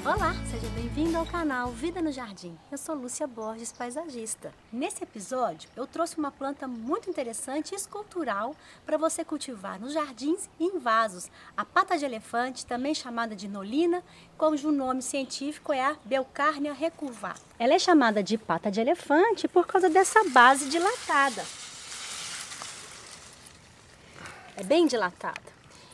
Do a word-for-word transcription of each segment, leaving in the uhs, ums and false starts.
Olá, seja bem-vindo ao canal Vida no Jardim. Eu sou Lúcia Borges, paisagista. Nesse episódio, eu trouxe uma planta muito interessante e escultural para você cultivar nos jardins e em vasos. A pata de elefante, também chamada de nolina, cujo nome científico é a Beucarnia recurvata. Ela é chamada de pata de elefante por causa dessa base dilatada. É bem dilatada.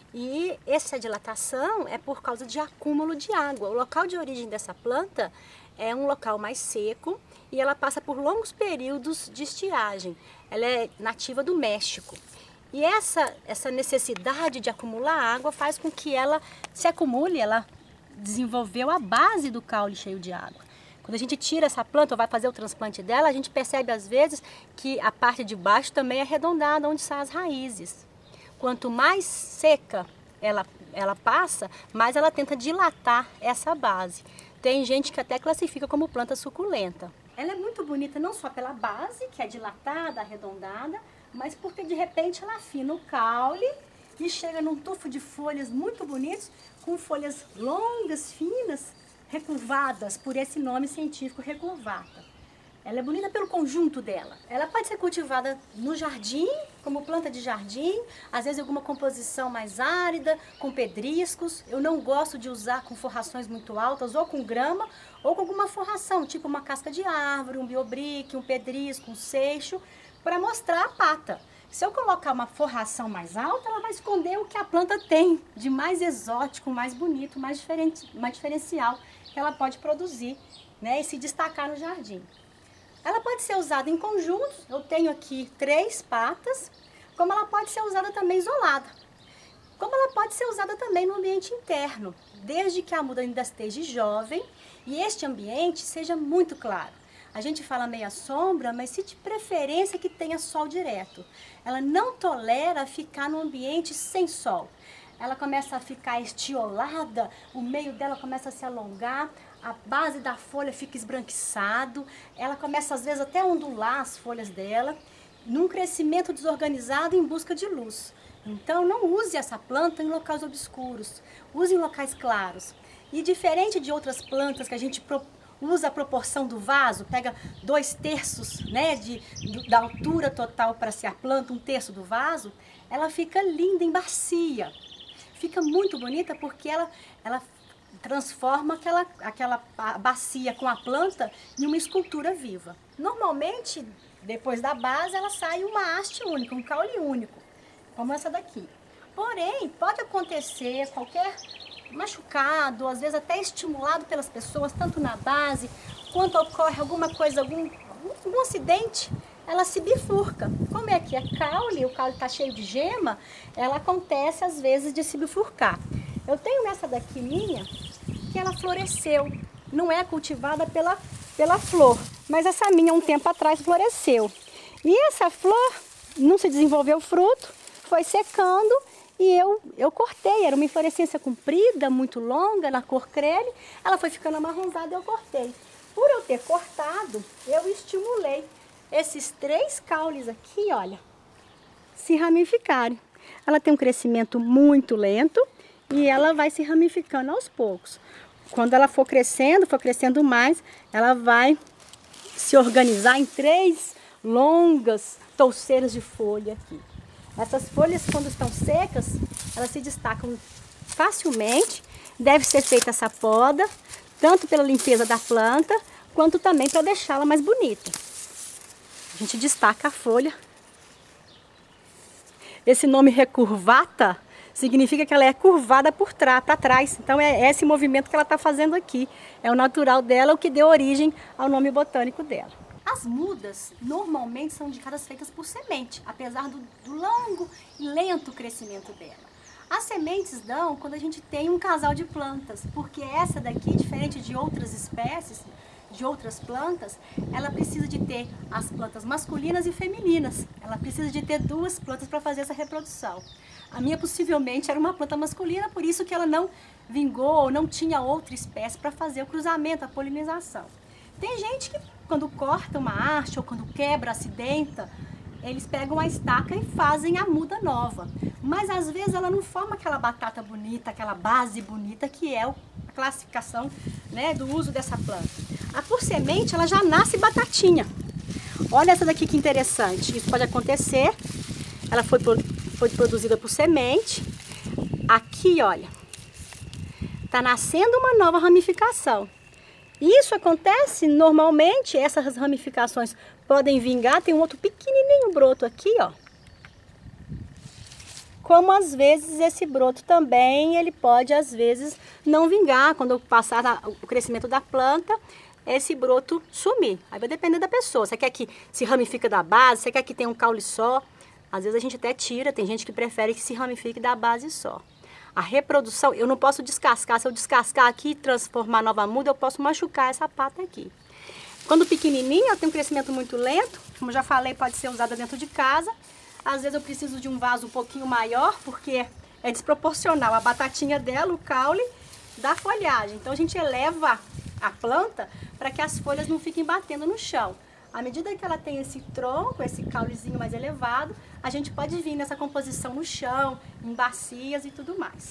E essa dilatação é por causa de acúmulo de água. O local de origem dessa planta é um local mais seco e ela passa por longos períodos de estiagem. Ela é nativa do México. E essa, essa necessidade de acumular água faz com que ela se acumule, ela desenvolveu a base do caule cheio de água. Quando a gente tira essa planta ou vai fazer o transplante dela, a gente percebe às vezes que a parte de baixo também é arredondada, onde são as raízes. Quanto mais seca ela, ela passa, mais ela tenta dilatar essa base. Tem gente que até classifica como planta suculenta. Ela é muito bonita não só pela base, que é dilatada, arredondada, mas porque de repente ela afina o caule e chega num tufo de folhas muito bonitos, com folhas longas, finas, recurvadas, por esse nome científico recurvata. Ela é bonita pelo conjunto dela. Ela pode ser cultivada no jardim, como planta de jardim, às vezes alguma composição mais árida, com pedriscos. Eu não gosto de usar com forrações muito altas, ou com grama, ou com alguma forração, tipo uma casca de árvore, um biobrique, um pedrisco, um seixo, para mostrar a pata. Se eu colocar uma forração mais alta, ela vai esconder o que a planta tem de mais exótico, mais bonito, mais, diferente, mais diferencial que ela pode produzir, né, e se destacar no jardim. Ela pode ser usada em conjuntos, eu tenho aqui três patas, como ela pode ser usada também isolada. Como ela pode ser usada também no ambiente interno, desde que a muda ainda esteja jovem e este ambiente seja muito claro. A gente fala meia sombra, mas se de preferência que tenha sol direto. Ela não tolera ficar no ambiente sem sol. Ela começa a ficar estiolada, o meio dela começa a se alongar, a base da folha fica esbranquiçado, ela começa às vezes até a ondular as folhas dela, num crescimento desorganizado em busca de luz. Então não use essa planta em locais obscuros, use em locais claros. E diferente de outras plantas que a gente usa a proporção do vaso, pega dois terços, né, de, da altura total para ser a planta, um terço do vaso, ela fica linda em bacia. Fica muito bonita porque ela, ela transforma aquela, aquela bacia com a planta em uma escultura viva. Normalmente, depois da base, ela sai uma haste única, um caule único, como essa daqui. Porém, pode acontecer qualquer machucado, às vezes até estimulado pelas pessoas, tanto na base, quanto ocorre alguma coisa, algum, algum acidente, ela se bifurca. Como é que é caule, o caule está cheio de gema, ela acontece às vezes de se bifurcar. Eu tenho essa daqui minha, que ela floresceu, não é cultivada pela, pela flor, mas essa minha um tempo atrás floresceu. E essa flor não se desenvolveu fruto, foi secando e eu, eu cortei, era uma inflorescência comprida, muito longa, na cor creme, ela foi ficando amarronzada e eu cortei. Por eu ter cortado, eu estimulei esses três caules aqui, olha, se ramificarem. Ela tem um crescimento muito lento e ela vai se ramificando aos poucos. Quando ela for crescendo, for crescendo mais, ela vai se organizar em três longas touceiras de folha aqui. Essas folhas, quando estão secas, elas se destacam facilmente. Deve ser feita essa poda, tanto pela limpeza da planta, quanto também para deixá-la mais bonita. A gente destaca a folha. Esse nome recurvata significa que ela é curvada por trás, para trás. Então é esse movimento que ela está fazendo aqui. É o natural dela, o que deu origem ao nome botânico dela. As mudas normalmente são indicadas feitas por semente, apesar do, do longo e lento crescimento dela. As sementes dão quando a gente tem um casal de plantas, porque essa daqui, diferente de outras espécies, de outras plantas, ela precisa de ter as plantas masculinas e femininas. Ela precisa de ter duas plantas para fazer essa reprodução. A minha possivelmente era uma planta masculina, por isso que ela não vingou ou não tinha outra espécie para fazer o cruzamento, a polinização. Tem gente que quando corta uma haste ou quando quebra, acidenta, eles pegam a estaca e fazem a muda nova. Mas às vezes ela não forma aquela batata bonita, aquela base bonita que é o classificação, né, do uso dessa planta. A por semente, ela já nasce batatinha. Olha essa daqui que interessante. Isso pode acontecer. Ela foi, foi produzida por semente. Aqui, olha, tá nascendo uma nova ramificação. Isso acontece normalmente, essas ramificações podem vingar. Tem um outro pequenininho broto aqui, ó. Como às vezes esse broto também, ele pode às vezes não vingar, quando passar o crescimento da planta, esse broto sumir. Aí vai depender da pessoa, você quer que se ramifique da base, você quer que tenha um caule só, às vezes a gente até tira, tem gente que prefere que se ramifique da base só. A reprodução, eu não posso descascar, se eu descascar aqui e transformar nova muda, eu posso machucar essa pata aqui. Quando pequenininha, ela tem um crescimento muito lento, como já falei, pode ser usada dentro de casa. Às vezes eu preciso de um vaso um pouquinho maior, porque é desproporcional a batatinha dela, o caule, da folhagem. Então a gente eleva a planta para que as folhas não fiquem batendo no chão. À medida que ela tem esse tronco, esse caulezinho mais elevado, a gente pode vir nessa composição no chão, em bacias e tudo mais.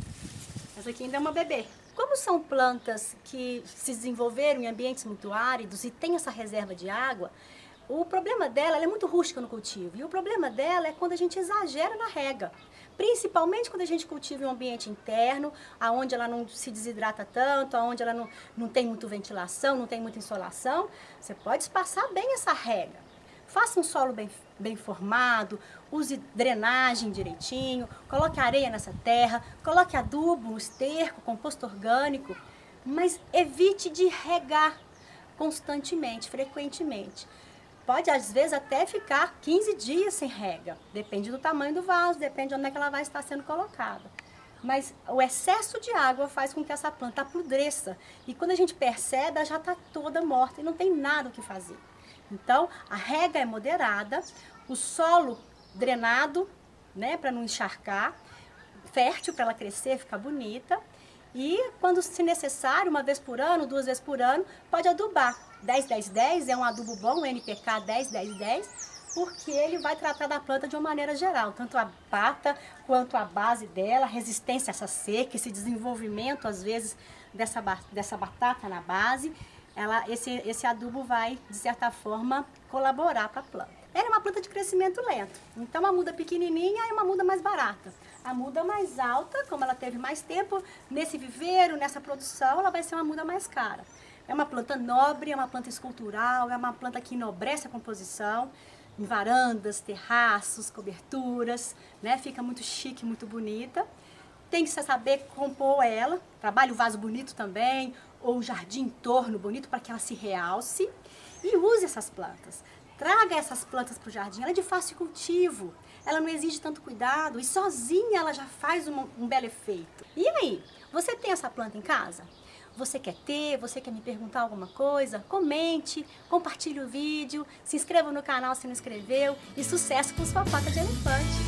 Essa aqui ainda é uma bebê. Como são plantas que se desenvolveram em ambientes muito áridos e tem essa reserva de água, o problema dela, ela é muito rústica no cultivo, e o problema dela é quando a gente exagera na rega. Principalmente quando a gente cultiva em um ambiente interno, onde ela não se desidrata tanto, onde ela não, não tem muita ventilação, não tem muita insolação, você pode espaçar bem essa rega. Faça um solo bem, bem formado, use drenagem direitinho, coloque areia nessa terra, coloque adubo, esterco, composto orgânico, mas evite de regar constantemente, frequentemente. Pode, às vezes, até ficar quinze dias sem rega. Depende do tamanho do vaso, depende de onde é que ela vai estar sendo colocada. Mas o excesso de água faz com que essa planta apodreça. E quando a gente percebe, ela já está toda morta e não tem nada o que fazer. Então, a rega é moderada, o solo drenado, né, para não encharcar, fértil para ela crescer, ficar bonita. E quando se necessário, uma vez por ano, duas vezes por ano, pode adubar. dez, dez, dez é um adubo bom, o N P K dez, dez, dez, porque ele vai tratar da planta de uma maneira geral, tanto a pata quanto a base dela, resistência a essa seca, esse desenvolvimento, às vezes, dessa, dessa batata na base, ela, esse, esse adubo vai, de certa forma, colaborar para a planta. Ela é uma planta de crescimento lento, então a muda pequenininha é uma muda mais barata. A muda mais alta, como ela teve mais tempo nesse viveiro, nessa produção, ela vai ser uma muda mais cara. É uma planta nobre, é uma planta escultural, é uma planta que enobrece a composição, em varandas, terraços, coberturas, né? Fica muito chique, muito bonita. Tem que saber compor ela, trabalhe o vaso bonito também, ou o jardim em torno bonito para que ela se realce. E use essas plantas. Traga essas plantas para o jardim, ela é de fácil cultivo, ela não exige tanto cuidado e sozinha ela já faz um, um belo efeito. E aí, você tem essa planta em casa? Você quer ter? Você quer me perguntar alguma coisa? Comente, compartilhe o vídeo, se inscreva no canal se não inscreveu e sucesso com sua faca de elefante!